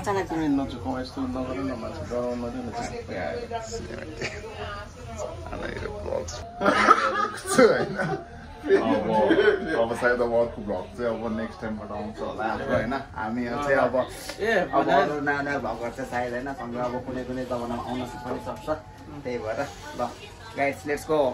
अचानक तिमी नचुक यस्तो नगर न मान्छे डराउन नदिनु अब सायद अब अर्को भ्लग चाहिँ अब नेक्स्ट टाइमबाट आउँछ होला हाम्रो होइन हामी चाहिँ अब नयाँ नयाँ भ्लगहरू चाहिँ सायद होइन सँगै अब कुनै कुनै जमानामा आउन पनि सक्छ त्यही भएर ल guys let's go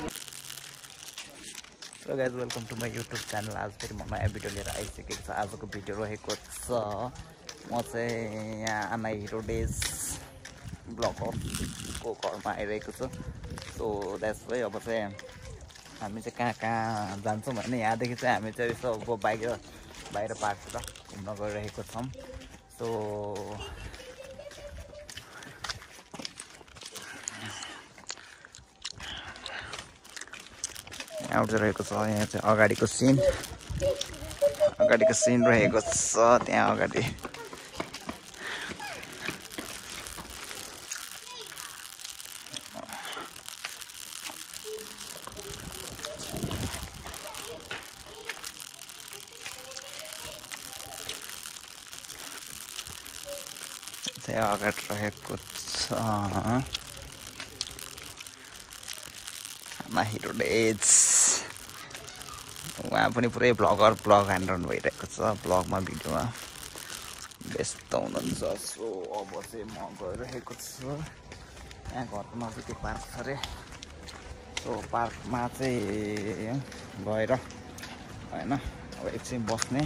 So guys, welcome to my YouTube channel. आज फेरि म नयाँ भिडियो लिएर आइसकेको छ। आजको भिडियो रहेको छ म चाहिँ यहाँ आना हिरो डेज ब्लक को घरमा आइरहेको छु। सो द्याट्स वाइ अब चाहिँ हामी चाहिँ कहाँ कहाँ जान्छौँ भने यहाँदेखि चाहिँ हामी चाहिँ यसो अब बाहिर पार्कतिर घुम्न गइरहेको छौँ। सो यहाँ रहेको छ यहाँ चाहिँ अगाडिको सिन रहेको छ त्यहाँ अगाडि रहेको छ हिरो डेज। उहाँ पनि पुरै ब्लग हानिरहनु भइरहेको छ ब्लगमा भिडियोमा व्यस्त हुनुहुन्छ। सो अब चाहिँ म गइरहेको छु यहाँ घरको नजिकै पार्क छ अरे। सो पार्कमा चाहिँ गएर होइन अब एकछिन बस्ने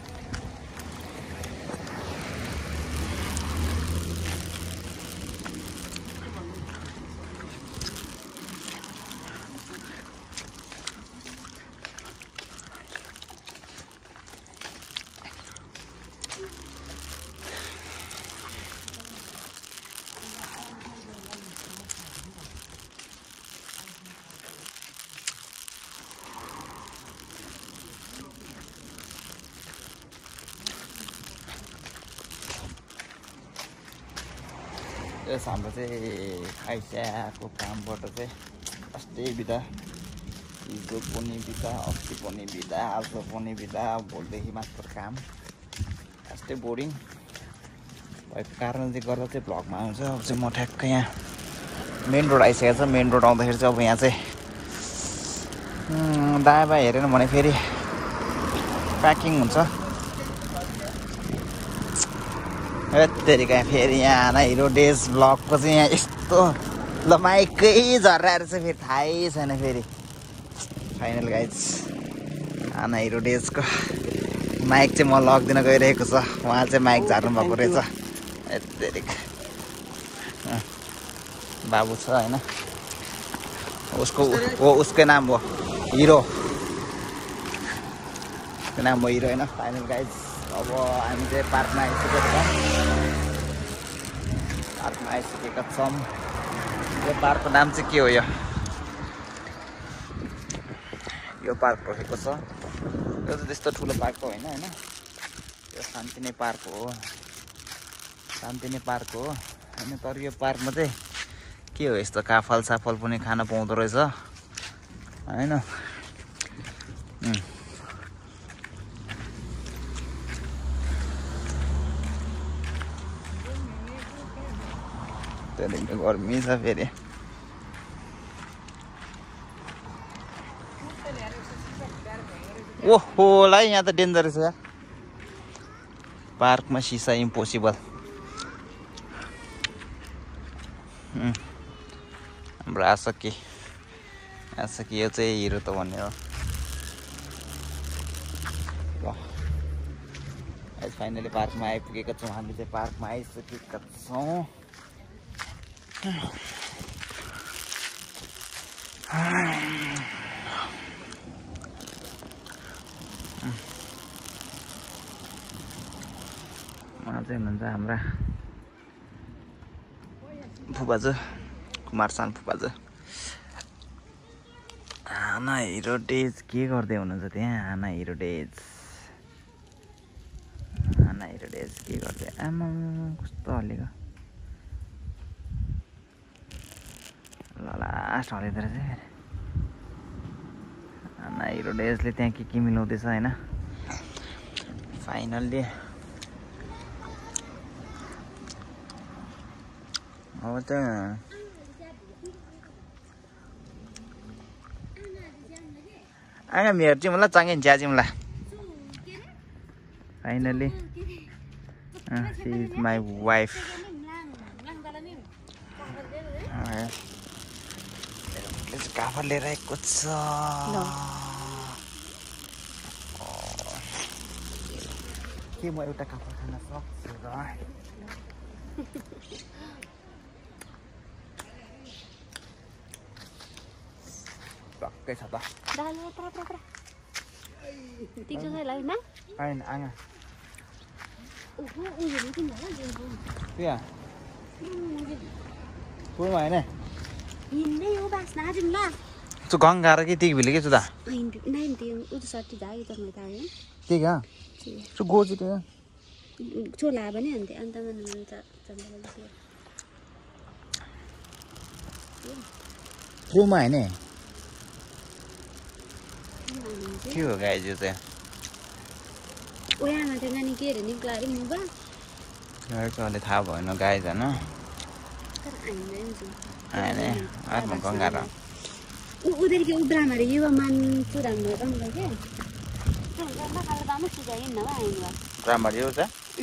यस हाम्रो चाहिँ खाइस्याएको कामबाट चाहिँ अस्ति बिदा हिजो पनि बिदा अस्ति पनि बिदा आज पनि बिदा भोलिदेखि मात्र काम। यस्तै बोरिङ भएको कारणले गर्दा चाहिँ भ्लगमा आउँछ। अब चाहिँ म ठ्याक्कै यहाँ मेन रोड आइसकेको छ। मेन रोड आउँदाखेरि चाहिँ अब यहाँ चाहिँ दायाँ बायाँ हेरेन भने फेरि प्याकिङ हुन्छ। त्यतिकै फेरि यहाँ आना हिरो डेज ब्लगको चाहिँ यहाँ यस्तो ल माइकै झर्राएर चाहिँ फेरि थाहै छैन। फेरि फाइनल गाइज आना हिरो डेजको माइक चाहिँ म लगिदिन गइरहेको छ। उहाँ चाहिँ माइक झार्नु भएको रहेछ। यतिकै बाबु छ होइन उसकै नाम हो हिरो। उसको नाम हो हिरो होइन। फाइनल गाइज अब हामी चाहिँ पार्कमा आइसकेका छौँ। यो पार्कको नाम चाहिँ के हो? यो पार्क रहेको छ। यो चाहिँ त्यस्तो ठुलो पार्क होइन होइन यो शान्तिनी पार्क हो होइन। तर यो पार्कमा चाहिँ के हो यस्तो काफल साफल पनि खान पाउँदो रहेछ होइन। त्यहाँदेखि गर्मी छ फेरि। ओहो ला यहाँ त डेन्जर छ यार। पार्कमा सिसा इम्पोसिबल। हाम्रो आसकी यो चाहिँ हिरो त भन्ने हो। ल फाइनली पार्कमा आइपुगेका छौँ। हामी चाहिँ पार्कमा आइसकेका छौँ। उहाँ चाहिँ हुनुहुन्छ हाम्रा फुपाजु कुमारसान फुपाजु। आना हिरो डेज के गर्दै हुनुहुन्छ त्यहाँ? आना हिरो डेज के गर्दै? आमा कस्तो हल्लेको ल लास्ट हल्लिँदो रहेछ। आना हिरो डेजले त्यहाँ के मिलाउँदैछ होइन। फाइनल्ली हो त आगा मेरो चाहिँ मलाई चङ्गे ज्याजिमला finally she is my wife काफर लिएर आएको छ के म एउटा काफर खान सक्छु र टक्कै छ त होइन आगा क्या पुमा होइन तँ गङ्गा र कि तिग भिले के छु त के क्या तँ गोजी त्यो छोला पनि अन्त अन्त पुमा होइन के हो गाई यो चाहिँ ओयामा त्यो नानी के अरे निक्ला अरे मुबा अहिले थाहा भएन गाई झन् होइन आफ्नो गङ्गा र उधर के उब्रामा रे युवा मान पुरानो रंग के राम्ररी हो त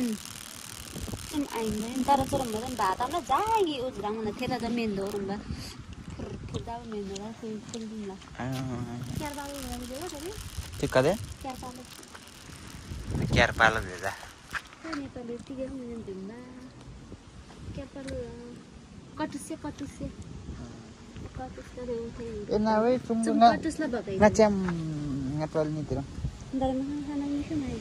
तर चोरम्बा भातमा जागी उज्राउन थेला त मेन्दो रम्बा फुर्दा मेन्दो रा फुल दिनला क्यार बाले हो रे त्यो कदे क्यार पालो भेजा नि तले तिगे हुन दिनमा क्यार पालो कटुसे रे उठे ए ना वे चुम्बु ना कटुसला बाबा ना च्याम ngapal ni tiro ndara mahana ni shumai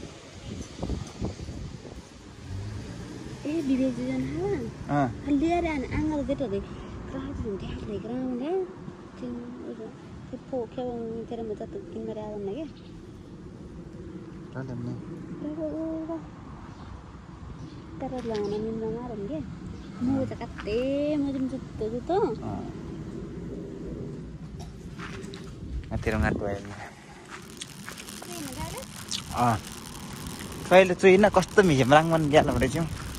बिबेक जन हा लिएर आंगल गेट रे क्राउड हुन्छ हाले ग्राउन्ड है त्यो पोखे तेरे मत त किन रे आवन के राले नि तर लाउन नि नमारम के म त कत्ते मजम जुत्तो तेरो ngato कहिले चुइन कस्तो मिझम राङमन ग्याल भनेछ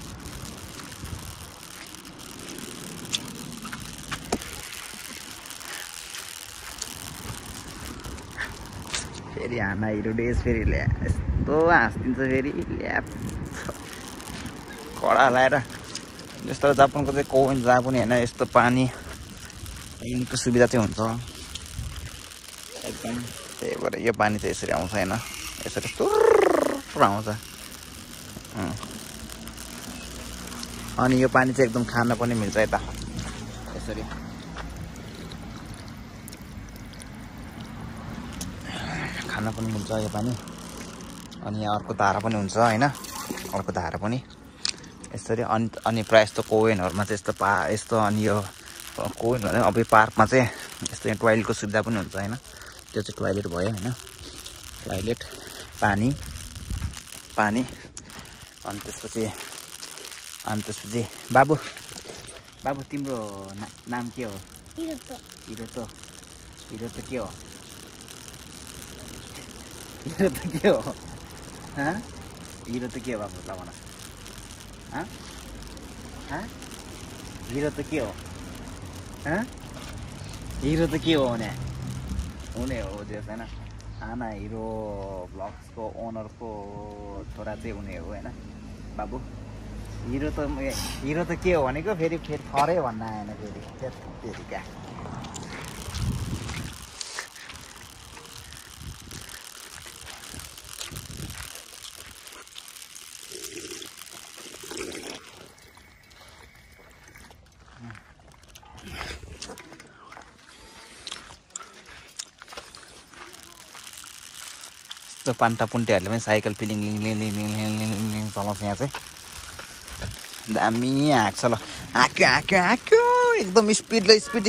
फेरि हाना हिरो डेज फेरि ल्या यस्तो हाँसिदिन्छ फेरि ल्याप कडा लाएर जस्तो जापानको चाहिँ कोइन जहाँ पनि होइन यस्तो पानी पानीको सुविधा चाहिँ हुन्छ एकदम त्यही भएर यो पानी चाहिँ यसरी आउँछ होइन यसरी तुर आउँछ अनि यो पानी चाहिँ एकदम खान पनि मिल्छ यता यसरी खान पनि मिल्छ यो पानी अनि यहाँ अर्को धारा पनि हुन्छ होइन अर्को धारा पनि यसरी अनि प्रायः जस्तो कोइनहरूमा चाहिँ यस्तो अनि यो कोइन भने अब यो पार्कमा चाहिँ यस्तो यहाँ टोयलेटको सुविधा पनि हुन्छ होइन त्यो चाहिँ टोयलेट भयो होइन टोयलेट पानी अनि त्यसपछि बाबु तिम्रो नाम के हो हिरो त के हो हिरो त के हो बाबु ल भन हिरो त के हो हिरो त के हो हुने हो त्यो होइन आना हिरो ब्लग्सको ओनरको छोरा चाहिँ हुने हो होइन बाबु हिरो त के हो भनेको फेरि थरै भन्न आएन फेरि क्या त्यो पान्टा पुन्टेहरूले पनि साइकल पिलिङ चलाउँछ यहाँ चाहिँ दामी हाँक्छ ल हाँक्यो एकदम स्पिड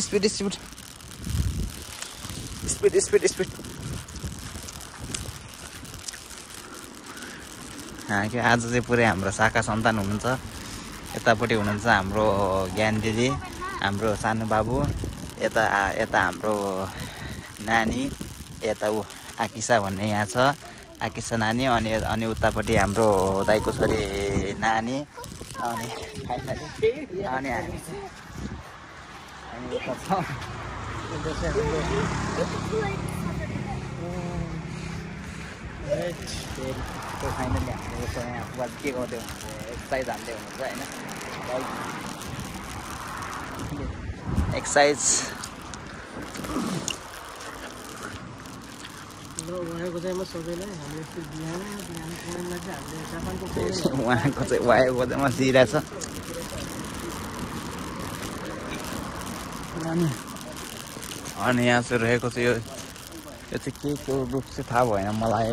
हाँक्यो आज चाहिँ पुरै हाम्रो शाखा सन्तान हुनुहुन्छ यतापट्टि हुनुहुन्छ हाम्रो ज्ञान दिदी हाम्रो सानो बाबु यता हाम्रो नानी यता आकिसा भन्ने यहाँ छ आकिसा नानी अनि उतापट्टि हाम्रो दाइको छोरी नानी अनि फाइनली अनि हामी यता छौँ फाइनली हामीले यहाँ के गर्दै हुनुहुन्छ एक्सर्साइज हान्दै हुनुहुन्छ होइन एक्सर्साइज उहाँको चाहिँ वायाको चाहिँ मसिरहेछ अनि यहाँ चाहिँ रहेको चाहिँ यो चाहिँ के को रूप चाहिँ थाहा भएन मलाई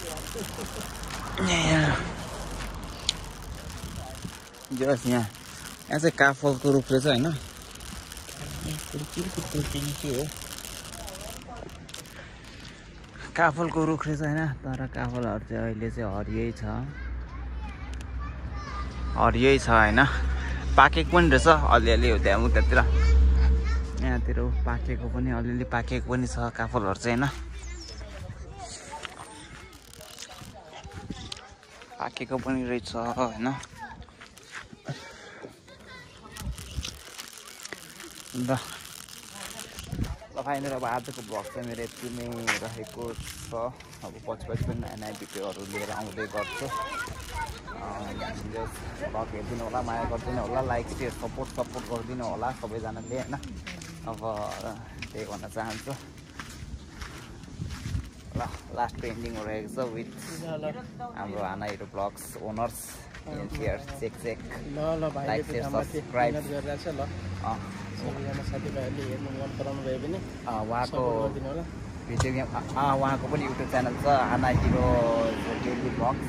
जस यहाँ चाहिँ काफलको रूप रहेछ होइन के हो काफलको रुख रहेछ होइन तर काफलहरू चाहिँ अहिले चाहिँ हरियै छ होइन पाकेको पनि रहेछ अलिअलि हो त्यहाँ उतातिर यहाँतिर पाकेको पनि अलिअलि पाकेको पनि छ काफलहरू चाहिँ होइन पाकेको पनि रहेछ होइन ल फाइनल अब आजको भ्लग चाहिँ मेरो यति नै रहेको छ अब पछि पनि नयाँ नयाँ भिडियोहरू लिएर आउँदै गर्छु भ्लग हेरिदिनु होला माया गरिदिनु होला लाइक सेयर सपोर्ट गरिदिनु होला सबैजनाले होइन अब त्यही भन्न चाहन्छु ल लास्टको एन्डिङ रहेको छ विथ हाम्रो हाना हिरो vlogs owners here check like share subscribe गरिरहेछ ल साथीभाइहरूले हेर्नु मन पराउनु भयो भने उहाँको भिडियो उहाँको पनि युट्युब च्यानल छ हाना हिरो डेली ब्लग्स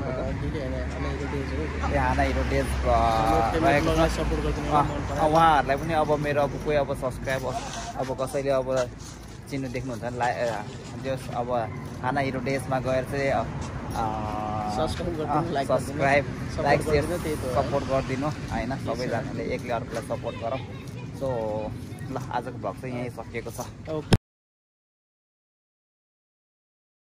हाना हिरो डेज रहेको छ सपोर्ट गरिदिनु उहाँहरूलाई पनि अब मेरो अब कोही अब सब्सक्राइब अब कसैले अब चिन्नु देख्नुहुन्छ जस अब हाना हिरो डेजमा गएर चाहिँ सब्सक्राइब लाइक सेयर सपोर्ट गरिदिनु होइन सबैजनाले एकले अर्कोलाई सपोर्ट गरौँ सो ल आजको भ्लग चाहिँ यहीँ सकिएको छ।